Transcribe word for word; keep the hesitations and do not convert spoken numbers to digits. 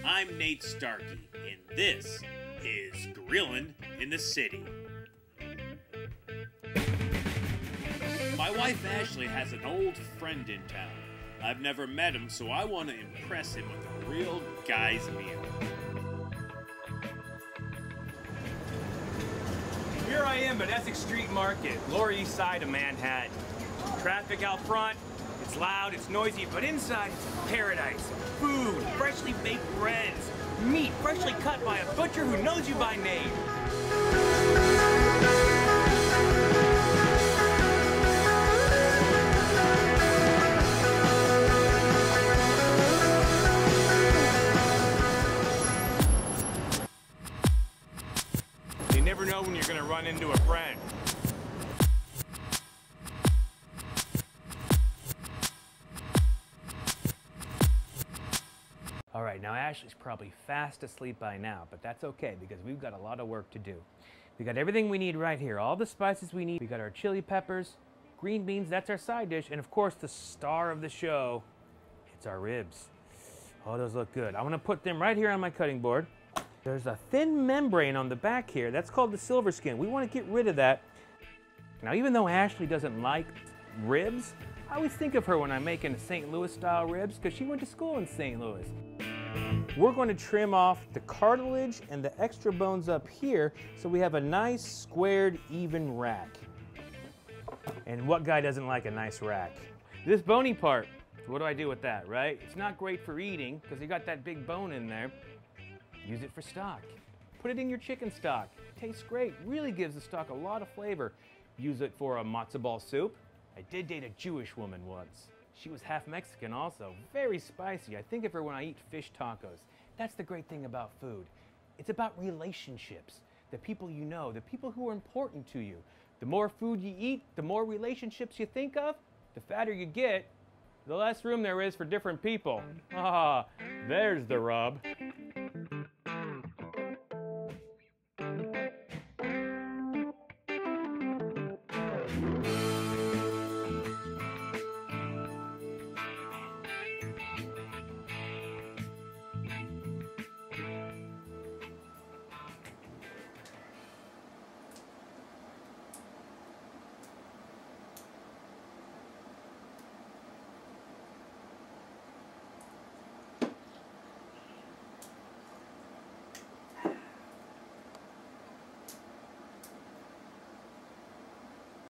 I'm Nate Starkey, and this is Grillin' in the City. My wife Ashley has an old friend in town. I've never met him, so I want to impress him with a real guy's meal. Here I am at Essex Street Market, Lower East Side of Manhattan. Traffic out front, it's loud, it's noisy, but inside it's paradise. Food, freshly baked breads, meat freshly cut by a butcher who knows you by name. You never know when you're going to run into a friend. All right, now Ashley's probably fast asleep by now, but that's okay because we've got a lot of work to do. We got everything we need right here, all the spices we need. We got our chili peppers, green beans, that's our side dish, and of course the star of the show, it's our ribs. Oh, those look good. I'm gonna put them right here on my cutting board. There's a thin membrane on the back here, that's called the silver skin. We wanna get rid of that. Now, even though Ashley doesn't like ribs, I always think of her when I'm making Saint Louis style ribs because she went to school in Saint Louis. We're going to trim off the cartilage and the extra bones up here so we have a nice squared even rack. And what guy doesn't like a nice rack? This bony part, what do I do with that, right? It's not great for eating because you got that big bone in there. Use it for stock. Put it in your chicken stock. It tastes great, really gives the stock a lot of flavor. Use it for a matzo ball soup. I did date a Jewish woman once. She was half Mexican also, very spicy. I think of her when I eat fish tacos. That's the great thing about food. It's about relationships, the people you know, the people who are important to you. The more food you eat, the more relationships you think of, the fatter you get, the less room there is for different people. Ah, there's the rub.